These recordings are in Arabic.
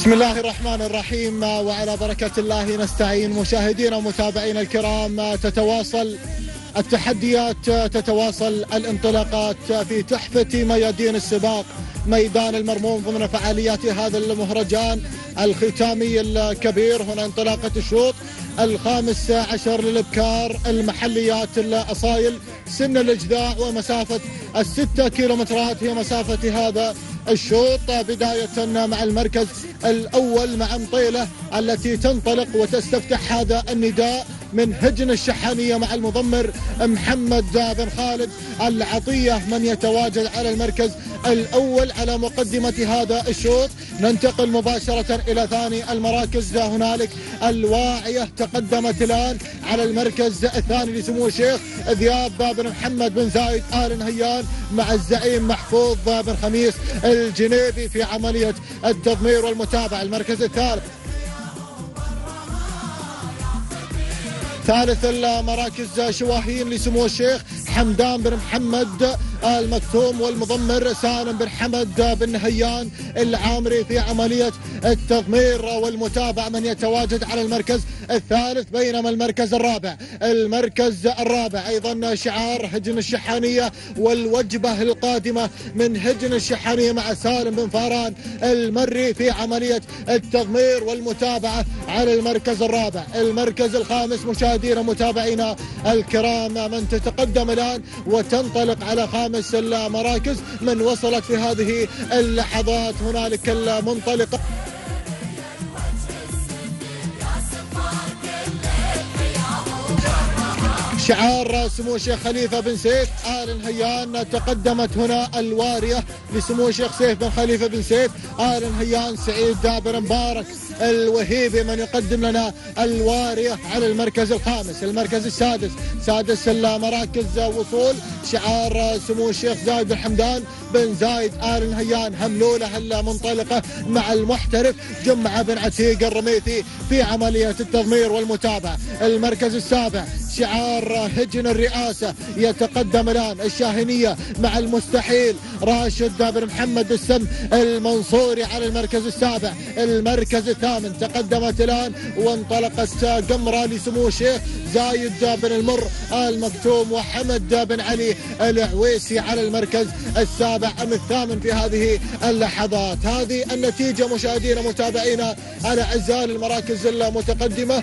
بسم الله الرحمن الرحيم، وعلى بركة الله نستعين. مشاهدينا ومتابعينا الكرام، تتواصل التحديات، تتواصل الانطلاقات في تحفة ميادين السباق، ميدان المرموم ضمن فعاليات هذا المهرجان الختامي الكبير. هنا انطلاقة الشوط 15 للإبكار، المحليات الأصايل، سن الإجذاع، ومسافة 6 كيلومترات هي مسافة هذا الشوط. بداية مع المركز الأول مع مطيلة التي تنطلق وتستفتح هذا النداء من هجن الشحانية مع المضمر محمد بن خالد العطية، من يتواجد على المركز الأول على مقدمة هذا الشوط. ننتقل مباشرة إلى ثاني المراكز. هنالك الواعية تقدمت الآن على المركز الثاني لسمو الشيخ ذياب بن محمد بن زايد آل نهيان مع الزعيم محفوظ بن خميس الجنيبي في عملية التضمير والمتابعة. المركز الثالث، ثالث المراكز شواهين لسمو الشيخ حمدان بن محمد المكتوم والمضمر سالم بن حمد بن نهيان العامري في عملية التضمير والمتابعة، من يتواجد على المركز الثالث. بينما المركز الرابع أيضا شعار هجن الشحانية والوجبة القادمة من هجن الشحانية مع سالم بن فاران المري في عملية التضمير والمتابعة على المركز الرابع. المركز الخامس مشاهدينا ومتابعينا الكرام، من تتقدم الآن وتنطلق على خامس المراكز، من وصلت في هذه اللحظات. هنالك المنطلقة شعار سمو الشيخ خليفة بن سيف آل نهيان. تقدمت هنا الوارية لسمو الشيخ سيف بن خليفة بن سيف آل نهيان سعيد بن مبارك الوهيبي، من يقدم لنا الوارية على المركز الخامس. المركز السادس، سادس المراكز وصول شعار سمو الشيخ زايد بن حمدان بن زايد آل نهيان هملولة المنطلقة مع المحترف جمعة بن عتيق الرميثي في عملية التضمير والمتابعة. المركز السابع شعار هجن الرئاسة، يتقدم الآن الشاهنية مع المستحيل راشد بن محمد السم المنصوري على المركز السابع. المركز الثامن تقدمت الآن وانطلقت قمرة لسمو الشيخ زايد بن المر المكتوم وحمد بن علي العويسي على المركز السابع أم الثامن في هذه اللحظات. هذه النتيجة مشاهدينا متابعينا على أعزائي المراكز المتقدمة.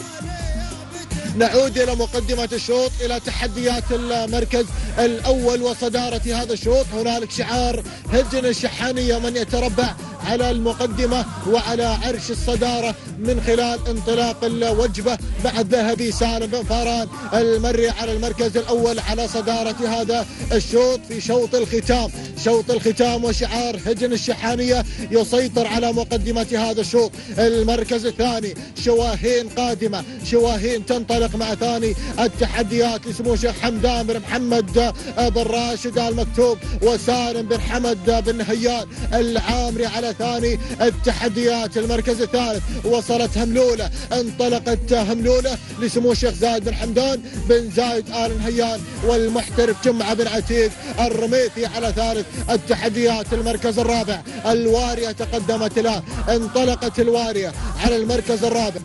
نعود إلى مقدمة الشوط، إلى تحديات المركز الأول وصدارة هذا الشوط. هنالك شعار هجن الشحانية، من يتربع على المقدمة وعلى عرش الصدارة من خلال انطلاق الوجبة مع الذهبي سالم بن فاران المري على المركز الأول على صدارة هذا الشوط في شوط الختام. شوط الختام وشعار هجن الشحانية يسيطر على مقدمة هذا الشوط. المركز الثاني شواهين قادمة، شواهين تنطلق مع ثاني التحديات لسمو الشيخ حمدان بن محمد بن راشد المكتوب وسالم بن حمد بن نهيان العامري على ثاني التحديات. المركز الثالث وصلت هملولة، انطلقت هملولة لسمو الشيخ زايد بن حمدان بن زايد آل نهيان والمحترف جمعة بن عتيق الرميثي على ثالث التحديات. المركز الرابع الوارية تقدمت الآن، انطلقت الوارية على المركز الرابع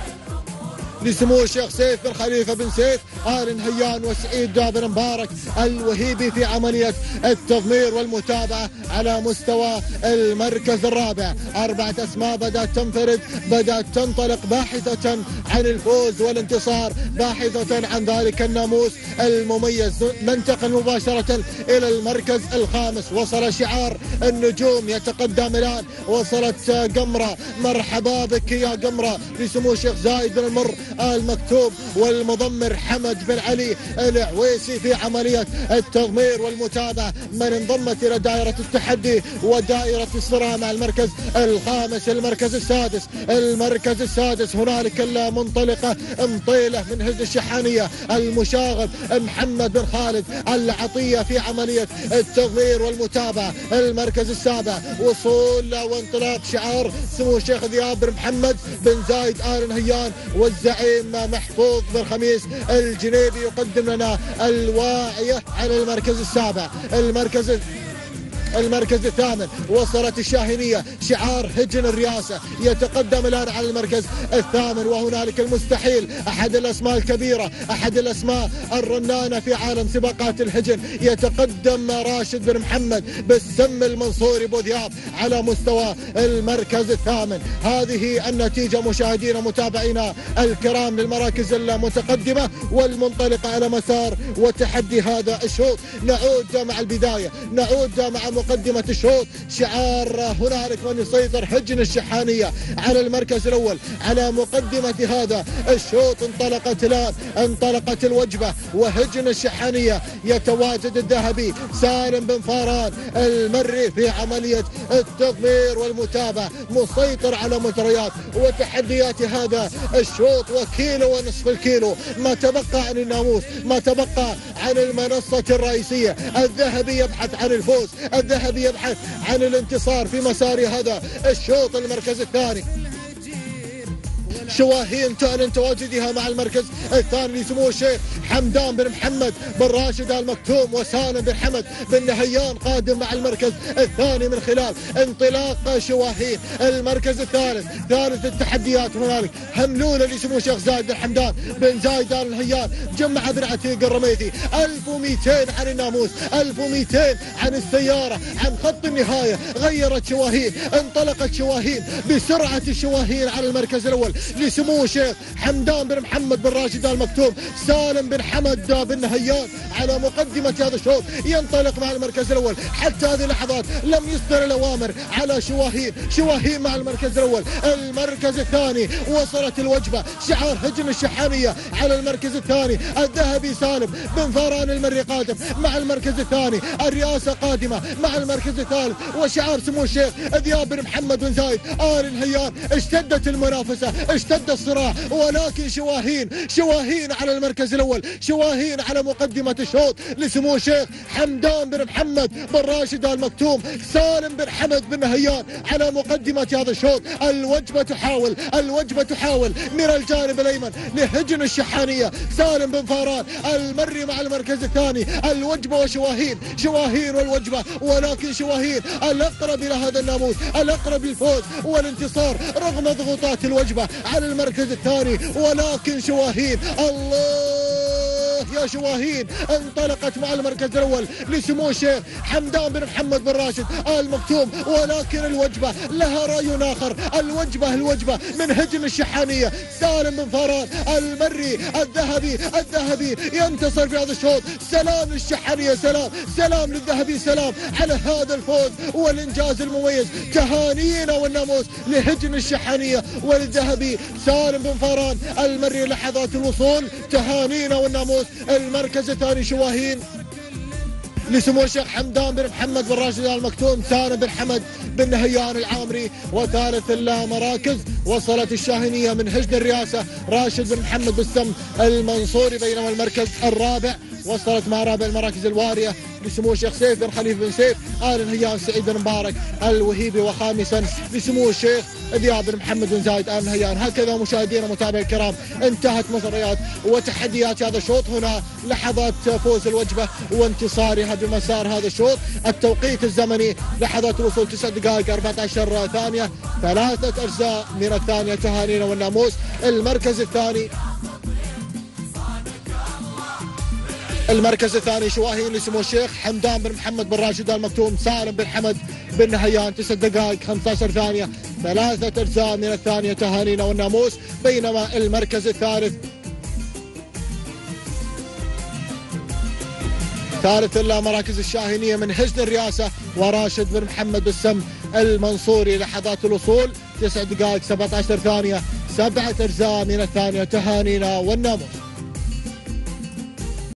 لسمو الشيخ سيف بن خليفة بن سيف آل نهيان وسعيد بن مبارك الوهيبي في عملية التضمير والمتابعة على مستوى المركز الرابع. 4 أسماء بدأت تنفرد، بدأت تنطلق باحثة عن الفوز والانتصار، باحثة عن ذلك الناموس المميز. ننتقل مباشرة إلى المركز الخامس. وصل شعار النجوم يتقدم الآن، وصلت قمرة، مرحبا بك يا قمرة لسمو الشيخ زايد بن المر المكتوب والمضمر حمد بن علي العويسي في عملية التضمير والمتابعة، من انضمت إلى دائرة التحدي ودائرة الصراع مع المركز الخامس. المركز السادس هنالك المنطلقة مطيلة من هز الشحانية المشاغب محمد بن خالد العطية في عملية التضمير والمتابعة. المركز السابع وصول وانطلاق شعار سمو الشيخ ذياب بن محمد بن زايد آل نهيان والزعيم محفوظ بن خميس الجنيبي يقدم لنا الواعية على المركز السابع. المركز الثامن وصلت الشاهينية شعار هجن الرئاسة، يتقدم الآن على المركز الثامن. وهنالك المستحيل، أحد الأسماء الكبيرة، أحد الأسماء الرنانة في عالم سباقات الهجن، يتقدم راشد بن محمد بالسم المنصوري بوذياب على مستوى المركز الثامن. هذه النتيجة مشاهدينا متابعينا الكرام للمراكز المتقدمة والمنطلقة على مسار وتحدي هذا الشوط. نعود مع البداية، نعود مع مقدمة الشوط. شعار هنالك من يسيطر هجن الشحانية على المركز الأول على مقدمة هذا الشوط. انطلقت الآن، انطلقت الوجبة وهجن الشحانية. يتواجد الذهبي سالم بن فاران المري في عملية التضمير والمتابعة، مسيطر على مجريات وتحديات هذا الشوط. وكيلو ونصف الكيلو ما تبقى عن الناموس، ما تبقى عن المنصة الرئيسية. الذهبي يبحث عن الفوز، الذهبي يبحث عن الانتصار في مسار هذا الشوط. المركز الثاني شواهين تعلن تواجدها مع المركز الثاني لسمو الشيخ حمدان بن محمد بن راشد آل مكتوم وسالم بن حمد بن نهيان قادم مع المركز الثاني من خلال انطلاق شواهين. المركز الثالث، ثالث التحديات هنالك هملولة لسمو الشيخ زايد بن حمدان بن زايد آل نهيان جمع بن عتيق الرميثي. 1200 عن الناموس، 1200 عن السيارة، عن خط النهاية. غيرت شواهين، انطلقت شواهين بسرعة الشواهين على المركز الأول لسمو الشيخ حمدان بن محمد بن راشد آل مكتوم. سالم بن حمد بن نهيان على مقدمة هذا الشوط ينطلق مع المركز الأول. حتى هذه اللحظات لم يصدر الأوامر على شواهين، شواهين مع المركز الأول. المركز الثاني وصلت الوجبة، شعار هجن الشحانية على المركز الثاني. الذهبي سالم بن فاران المري قادم مع المركز الثاني. الرئاسة قادمة مع المركز الثالث وشعار سمو الشيخ ذياب بن محمد بن زايد آل نهيان. اشتدت المنافسة، اشتد الصراع، ولكن شواهين، شواهين على المركز الأول، شواهين على مقدمة الشوط لسمو الشيخ حمدان بن محمد بن راشد آل مكتوم. سالم بن حمد بن نهيان على مقدمة هذا الشوط. الوجبة تحاول، الوجبة تحاول من الجانب الأيمن لهجن الشحانية. سالم بن فاران المري مع المركز الثاني. الوجبة وشواهين، شواهين والوجبة، ولكن شواهين الأقرب إلى هذا الناموس، الأقرب للفوز والانتصار رغم ضغوطات الوجبة على المركز الثاني. ولكن شواهين، الله يا شواهين، انطلقت مع المركز الأول لسمو الشيخ حمدان بن محمد بن راشد آل مكتوم. ولكن الوجبة لها رأي آخر. الوجبة، الوجبة من هجن الشحانية. سالم بن فاران المري الذهبي، الذهبي ينتصر في هذا الشوط. سلام للشحانية، سلام، سلام للذهبي، سلام على هذا الفوز والإنجاز المميز. تهانينا والناموس لهجن الشحانية وللذهبي سالم بن فاران المري لحظات الوصول. تهانينا والناموس. المركز الثاني شواهين لسمو الشيخ حمدان بن محمد بن راشد آل مكتوم. سالم بن حمد بن نهيان العامري. وثالث المراكز وصلت الشاهينية من هجن الرئاسة راشد بن محمد بالسم المنصوري. بينما المركز الرابع وصلت مع رابع المراكز الوارية لسمو الشيخ سيف بن خليفة بن سيف آل نهيان سعيد بن مبارك الوهيبي. وخامسا لسمو الشيخ ذياب بن محمد بن زايد آل نهيان. هكذا مشاهدينا متابعي الكرام انتهت مجريات وتحديات هذا الشوط. هنا لحظات فوز الوجبة وانتصارها بمسار هذا الشوط. التوقيت الزمني لحظات الوصول 9 دقائق 14 ثانية، 3 أجزاء من الثانية. تهانينا والناموس. المركز الثاني، المركز الثاني شواهين لسمو الشيخ حمدان بن محمد بن راشد آل مكتوم. سالم بن حمد بن نهيان 9 دقائق 15 ثانية، 3 أجزاء من الثانية. تهانينا والناموس. بينما المركز الثالث، ثالث المراكز الشاهينية من هجن الرئاسة وراشد بن محمد بالسم المنصوري لحظات الوصول 9 دقائق 17 ثانية، 7 أجزاء من الثانية. تهانينا والناموس.